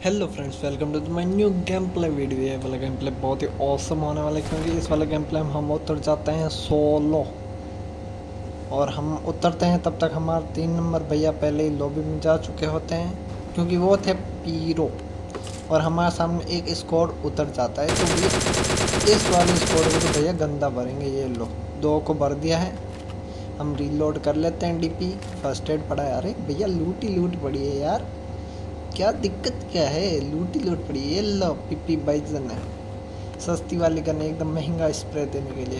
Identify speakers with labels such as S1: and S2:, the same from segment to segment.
S1: Hello friends, welcome to my new game play video. ये वाला game play बहुत ही awesome होने वाला है क्योंकि इस वाले गेम प्ले में हम उतर जाते हैं सोलो। और हम उतरते हैं तब तक हमारे 3 नंबर भैया पहले ही लॉबी में जा चुके होते हैं क्योंकि वो थे पीरो। और हमारे सामने एक स्क्वाड उतर जाता है तो ये इस वाले स्क्वाड को तो भैया गंदा भरेंगे। ये लो 2 को भर दिया है। हम रीलोड कर लेते हैं। डीपी फर्स्ट एड पड़ा है। अरे भैया लूट ही लूट पड़ी है यार, क्या दिक्कत क्या है? लूटी लूट पड़ी। ये लो पीपी बाइजन है, सस्ती वाली गन, एकदम महंगा स्प्रे देने के लिए।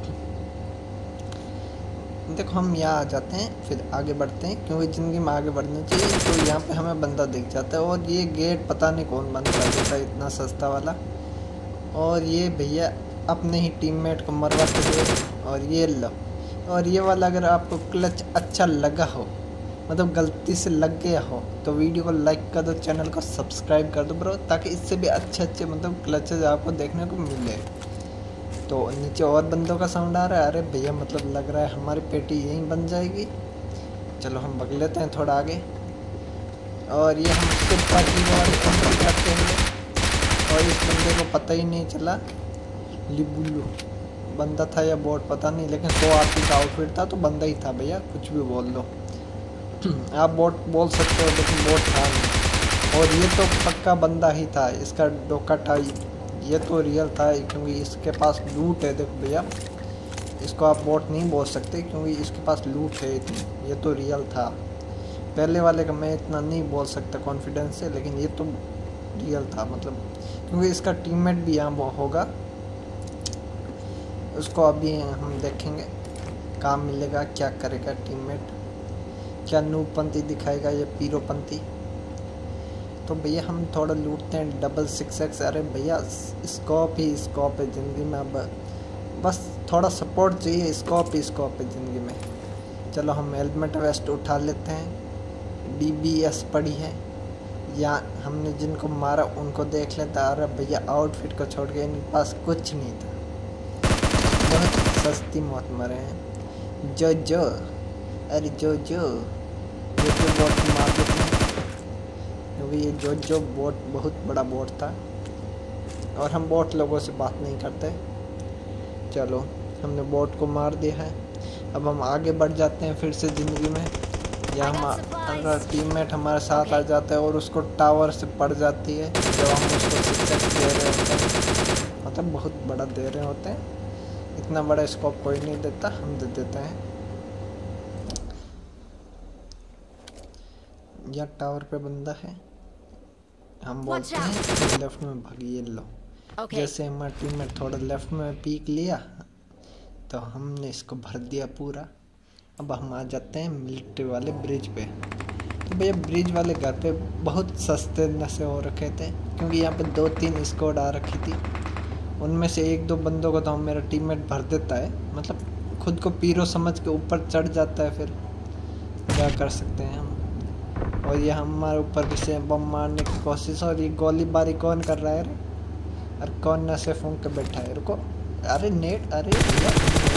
S1: देखो हम यहाँ आ जाते हैं, फिर आगे बढ़ते हैं क्योंकि ज़िंदगी में आगे बढ़ना चाहिए। तो यहाँ पे हमें बंदा दिख जाता है और ये गेट पता नहीं कौन बंद कर देता है, इतना सस्ता वाला। और ये भैया अपने ही टीममेट को मरवाते हुए। और ये लो, और ये वाला अगर आपको क्लच अच्छा लगा हो, मतलब गलती से लग गया हो, तो वीडियो को लाइक कर दो, चैनल को सब्सक्राइब कर दो ब्रो, ताकि इससे भी अच्छे मतलब क्लचेज आपको देखने को मिले। तो नीचे और बंदों का साउंड आ रहा है। अरे भैया मतलब लग रहा है हमारी पेटी यहीं बन जाएगी। चलो हम भग लेते हैं थोड़ा आगे। और ये हम करते हैं और इस बंदे को पता ही नहीं चला लिबुल्लू बंदा था या बोट पता नहीं, लेकिन 100 आदमी का आउटफिट था तो बंदा ही था भैया, कुछ भी बोल दो। आप बोट बोल सकते हो लेकिन बोट था नहीं। और ये तो पक्का बंदा ही था, इसका डोका टाई ये तो रियल था क्योंकि इसके पास लूट है। देखो भैया, इसको आप बोट नहीं बोल सकते क्योंकि इसके पास लूट है इतनी। ये तो रियल था। पहले वाले का मैं इतना नहीं बोल सकता कॉन्फिडेंस से, लेकिन ये तो रियल था मतलब, क्योंकि इसका टीममेट भी यहाँ होगा। उसको अभी हम देखेंगे काम मिलेगा, क्या करेगा टीममेट, क्या नूपंथी दिखाएगा या पीरोपंथी। तो भैया हम थोड़ा लूटते हैं। 666। अरे भैया स्कोप ही स्कोप है ज़िंदगी में, अब बस थोड़ा सपोर्ट चाहिए। स्कोप ही स्कोप है ज़िंदगी में। चलो हम हेलमेट वेस्ट उठा लेते हैं। DBS पड़ी है, या हमने जिनको मारा उनको देख लेता। अरे भैया आउटफिट को छोड़ के इनके पास कुछ नहीं था, बहुत सस्ती मौत मरे हैं। जो अरे जो बोट मार देते हैं क्योंकि ये जो बोट बहुत बड़ा बोट था और हम बोट लोगों से बात नहीं करते। चलो हमने बोट को मार दिया है। अब हम आगे बढ़ जाते हैं फिर से ज़िंदगी में। या हमारा टीममेट हमारे साथ आ जाता है और उसको टावर से पड़ जाती है जब हम उसको सिक्स दे रहे होते हैं, मतलब बहुत बड़ा दे रहे होते हैं। इतना बड़ा स्कोप कोई नहीं देता, हम दे देते हैं। या टावर पे बंदा है, हम बोलते हैं लेफ्ट में भागिए। लो जैसे हमारा टीममेट थोड़ा लेफ्ट में पीक लिया तो हमने इसको भर दिया पूरा। अब हम आ जाते हैं मिलिट्री वाले ब्रिज पे। तो भैया ब्रिज वाले घर पे बहुत सस्ते नशे हो रखे थे क्योंकि यहाँ पे 2-3 स्क्वाड आ रखी थी। उनमें से 1-2 बंदों को तो हम मेरा टीममेट भर देता है, मतलब खुद को पीरो समझ के ऊपर चढ़ जाता है। फिर क्या कर सकते हैं हम। और ये हमारे ऊपर किसी बम मारने की कोशिश, और ये गोलीबारी कौन कर रहा है? अरे कौन नशे फूंक के बैठा है? रुको, अरे नेट, अरे भैया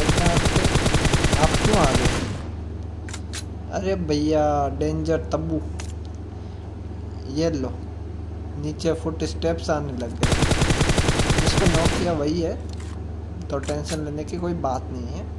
S1: आप क्यों आ गए? अरे भैया डेंजर तब्बू। ये लो नीचे फुट स्टेप्स आने लग गए। जिसको नॉक किया वही है, तो टेंशन लेने की कोई बात नहीं है।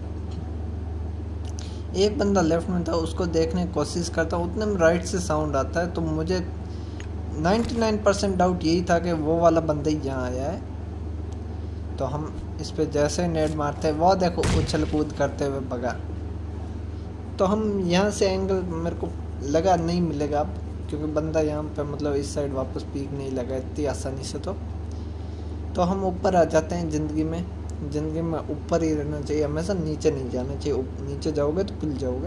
S1: एक बंदा लेफ्ट में था, उसको देखने की कोशिश करता, उतने में राइट से साउंड आता है। तो मुझे 99% डाउट यही था कि वो वाला बंदा ही यहाँ आया है। तो हम इस पे जैसे नेट मारते हैं, वो देखो उछल कूद करते हुए भगा। तो हम यहाँ से एंगल मेरे को लगा नहीं मिलेगा अब, क्योंकि बंदा यहाँ पे मतलब इस साइड वापस पीक नहीं लगा इतनी आसानी से। तो हम ऊपर आ जाते हैं। ज़िंदगी में ऊपर ही रहना चाहिए हमेशा, नीचे नहीं जाना चाहिए। नीचे जाओगे तो पिल जाओगे।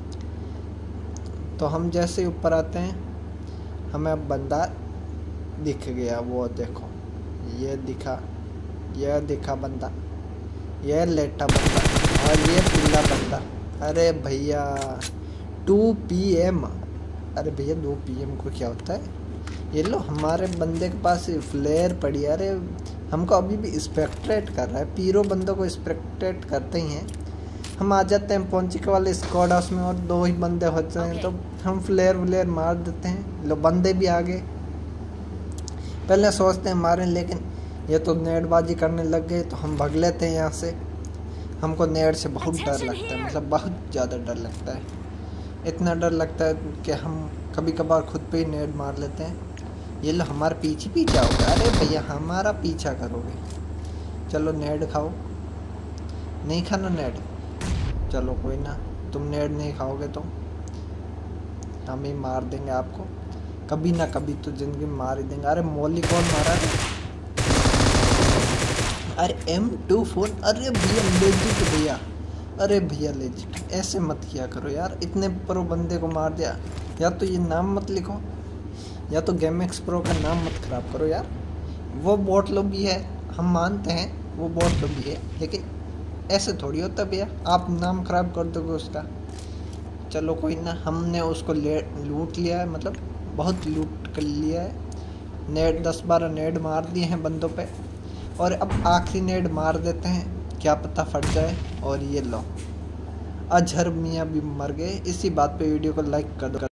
S1: तो हम जैसे ही ऊपर आते हैं हमें अब बंदा दिख गया। वो देखो ये दिखा बंदा, ये लेटा बंदा और ये पिल्ला बंदा। अरे भैया 2 PM। अरे भैया 2 PM को क्या होता है? ये लो हमारे बंदे के पास फ्लेयर पड़ी। अरे हमको अभी भी स्पेक्ट्रेट कर रहा है। पीरो बंदों को स्पेक्ट्रेट करते ही हैं। हम आ जाते हैं पॉन्चिक वाले स्क्वाड हाउस में और 2 ही बंदे होते हैं। तो हम फ्लेयर व्लेयर मार देते हैं। लो बंदे भी आ गए। पहले सोचते हैं मारें, लेकिन ये तो नेटबाजी करने लग गए तो हम भाग लेते हैं यहाँ से। हमको नेट से बहुत डर लगता है, मतलब बहुत ज़्यादा डर लगता है। इतना डर लगता है कि हम कभी कभार खुद पे ही नेट मार लेते हैं। ये लो हमारे पीछे पीछे आओगे, अरे भैया हमारा पीछा करोगे, चलो नेट खाओ। नहीं खाना नेट, चलो कोई ना, तुम नेट नहीं खाओगे तो हम ही मार देंगे आपको, कभी ना कभी तो ज़िंदगी में मार ही देंगे। अरे मौली कौन मारा है? अरे M24, अरे भैया लेजिट भैया, अरे भैया लेजिट, ऐसे मत किया करो यार, इतने प्रो बंदे को मार दिया। या तो ये नाम मत लिखो, या तो GameX Pro का नाम मत ख़राब करो यार। वो बॉट लोग भी है, हम मानते हैं वो बॉट लोग भी है, लेकिन ऐसे थोड़ी होता भैया, आप नाम ख़राब कर दोगे उसका। चलो कोई ना, हमने उसको लूट लिया है, मतलब बहुत लूट कर लिया है। नेट 10-12 नेट मार दिए हैं बंदों पे, और अब आखिरी नेट मार देते हैं, क्या पता फट जाए। और ये लो अजहर मियाँ भी मर गए। इसी बात पे वीडियो को लाइक कर दो।